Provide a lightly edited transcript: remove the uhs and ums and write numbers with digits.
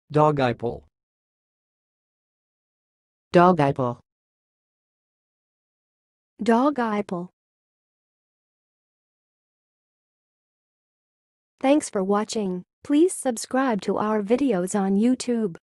dogiple, dogiple, dogiple. Thanks for watching. Please subscribe to our videos on YouTube.